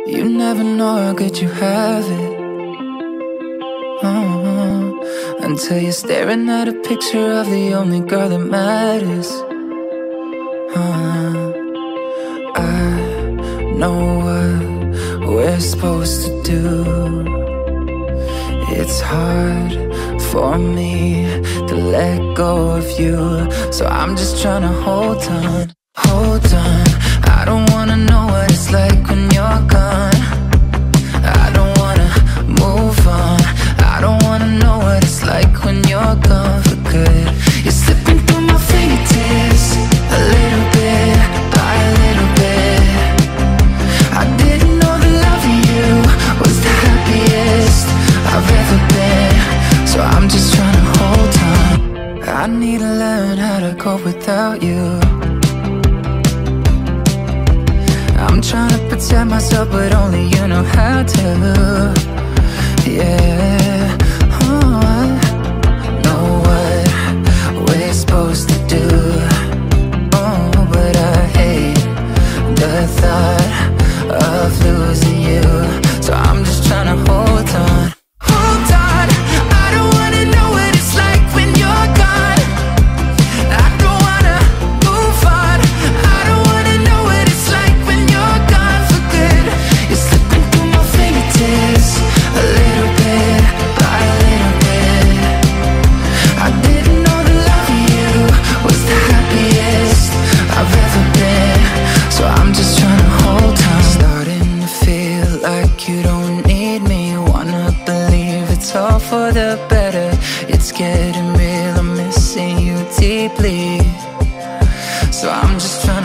You never know how good you have it, until you're staring at a picture of the only girl that matters. I know what we're supposed to do. It's hard for me to let go of you, so I'm just trying to hold on, hold on. I don't wanna know what it's like when you're gone. I don't wanna move on. I don't wanna know what it's like when you're gone for good. You're slipping through my fingertips, a little bit by a little bit. I didn't know that loving you was the happiest I've ever been, so I'm just trying to hold on. I need to learn how to cope without you. I'm trying to protect myself, but only you know how to. Yeah, oh, I know what we're supposed to do. Oh, but I hate the thought of losing you, so I'm just trying to hold on. Hold on, I don't wanna know what it's like when you're gone. I don't wanna move on. I don't wanna know what it's like when you're gone for good. You're slipping through my fingertips, a little bit by a little bit. I didn't know that loving you was the happiest I've ever been, so I'm just trying to hold on. Starting to feel like you don't need me. Wanna believe it's all for the better. It's getting real, I'm missing you deeply, so I'm just trying